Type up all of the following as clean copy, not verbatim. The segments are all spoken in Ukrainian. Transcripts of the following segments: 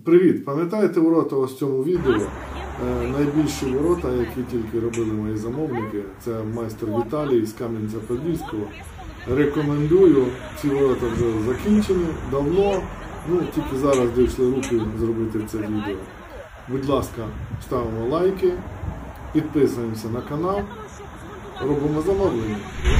Привіт! Пам'ятаєте ворота ось в цьому відео? Найбільші ворота, які тільки робили мої замовники, це майстер Віталій з Кам'янця-Подільського. Рекомендую, ці ворота вже закінчені давно, тільки зараз дійшли руки зробити це відео. Будь ласка, ставимо лайки, підписуємося на канал, робимо замовлення.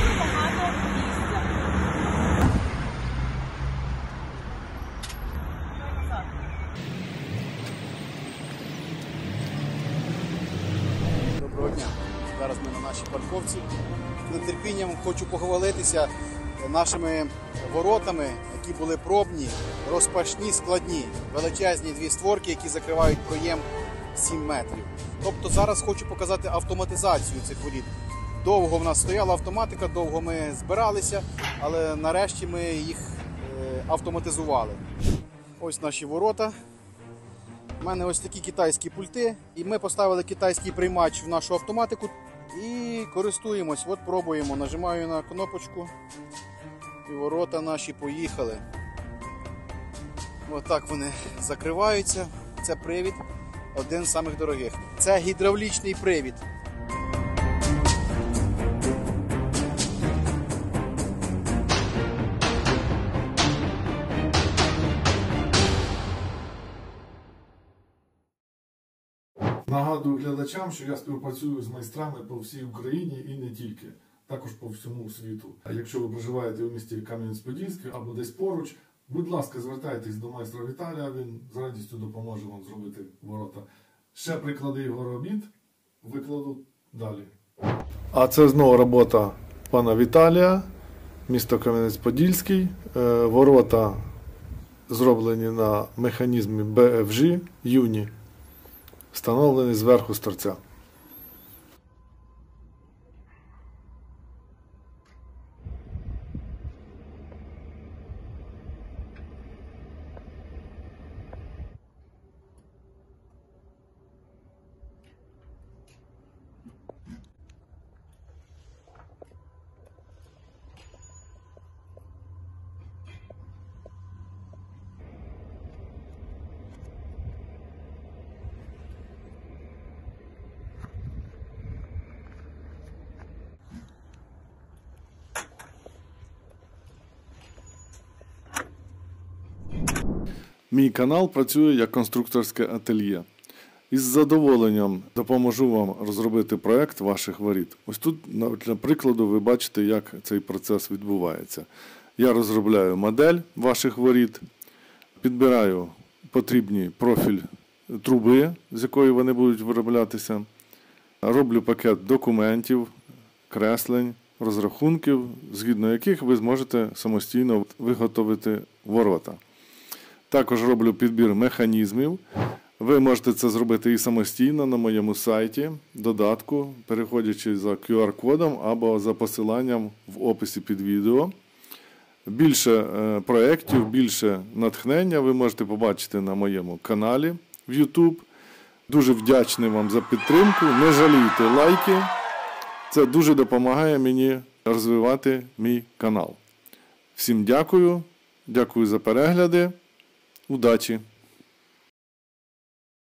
Доброго дня! Зараз ми на нашій парковці. З нетерпінням хочу похвалитися нашими воротами, які були пробні, розпашні, складні, величезні дві створки, які закривають проєм 7 метрів. Тобто зараз хочу показати автоматизацію цих воріт. Довго в нас стояла автоматика, довго ми збиралися, але нарешті ми їх автоматизували. Ось наші ворота. У мене ось такі китайські пульти, і ми поставили китайський приймач в нашу автоматику і користуємось. От пробуємо, нажимаю на кнопочку і ворота наші поїхали. Ось так вони закриваються. Це привід, один з самих дорогих. Це гідравлічний привід. Нагадую глядачам, що я співпрацюю з майстрами по всій Україні і не тільки, також по всьому світу. А якщо ви проживаєте у місті Кам'янець-Подільський або десь поруч, будь ласка, звертайтесь до майстра Віталія, він з радістю допоможе вам зробити ворота. Ще приклади його робіт викладу далі. А це знову робота пана Віталія, місто Кам'янець-Подільський. Ворота зроблені на механізмі BFG Юні. Встановлений зверху з торця. Мій канал працює як конструкторське ательє. Із задоволенням допоможу вам розробити проєкт ваших воріт. Ось тут, для прикладу, ви бачите, як цей процес відбувається. Я розробляю модель ваших воріт, підбираю потрібний профіль труби, з якої вони будуть вироблятися, роблю пакет документів, креслень, розрахунків, згідно яких ви зможете самостійно виготовити ворота. Також роблю підбір механізмів. Ви можете це зробити і самостійно на моєму сайті, додатку, переходячи за QR-кодом або за посиланням в описі під відео. Більше проєктів, більше натхнення ви можете побачити на моєму каналі в YouTube. Дуже вдячний вам за підтримку. Не жалійте лайки. Це дуже допомагає мені розвивати мій канал. Всім дякую. Дякую за перегляди. Удачі!